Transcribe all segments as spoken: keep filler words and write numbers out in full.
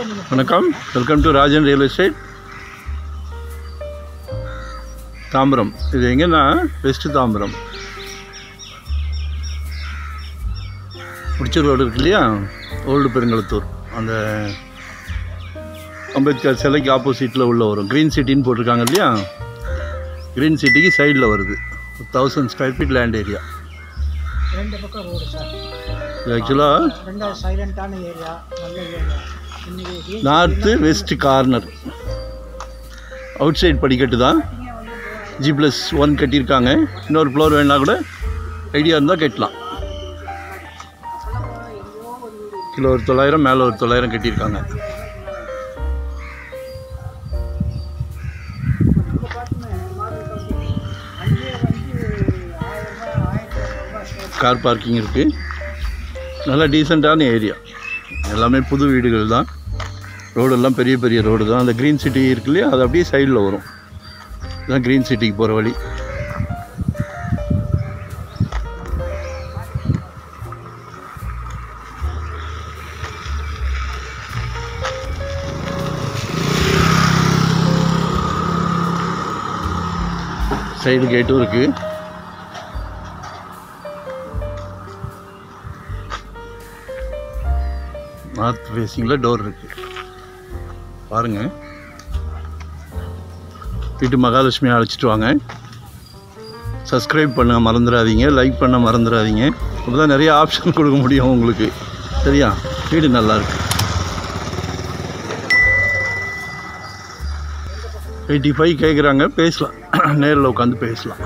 வணக்கம், welcome to Rajan real estate Tambaram. இது எங்கன்னா வெஸ்ட் தாம்பரம் முடிச்சூர் ரோடு இருக்கு இல்லையா, ஓல்டு பெருங்கலத்தூர், அந்த அம்பேத்கர் சிலைக்கு ஆப்போசிட்டில் உள்ள வரும். க்ரீன் சிட்டின்னு போட்டிருக்காங்க இல்லையா, க்ரீன் சிட்டிக்கு சைடில் வருது. Thousand square feet land area. ரெண்டு பக்கம் ரோடு சார். இது ஆக்சுவலாக ரெண்டாவது சைலண்டான ஏரியா, நல்ல area. North west corner. Outside படிக்கட்டு தான், ஜி ப்ளஸ் ஒன் கட்டியிருக்காங்க. இன்னொரு ஃப்ளோர் வேணால் கூட ஐடியா இருந்தால் கட்டலாம். கிலோ ஒரு தொள்ளாயிரம், மேலே ஒரு தொள்ளாயிரம் கட்டியிருக்காங்க. கார் பார்க்கிங் இருக்குது. நல்லா டீசெண்டான ஏரியா. எல்லாமே புது வீடுகள் தான். ரோடெல்லாம் பெரிய பெரிய ரோடு தான். அந்த க்ரீன் சிட்டி இருக்கு இல்லையா, அது அப்படியே சைடில் வரும். இதுதான் க்ரீன் சிட்டிக்கு போகிற வழி. சைடு கேட்டும் இருக்குது. நார்த் ஃபேஸிங்கில் டோர் இருக்குது பாருங்கள். வீட்டு மகாலட்சுமி அழைச்சிட்டு வாங்க. சப்ஸ்கிரைப் பண்ண மறந்துடாதீங்க, லைக் பண்ண மறந்துடாதீங்க. அப்போ தான் நிறைய ஆப்ஷன் கொடுக்க முடியும் உங்களுக்கு. சரியா? வீடு நல்லாயிருக்கு. எயிட்டி ஃபைவ் கேட்குறாங்க, பேசலாம். நேரில் உட்காந்து பேசலாம்.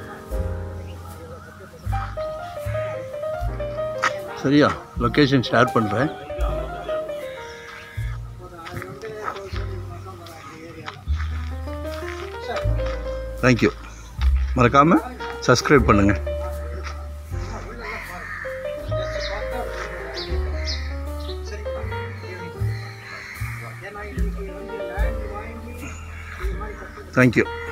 சரியா? லொக்கேஷன் ஷேர் பண்ணுறேன். தேங்க்யூ. மறக்காமல் சப்ஸ்கிரைப் பண்ணுங்கள். தேங்க்யூ.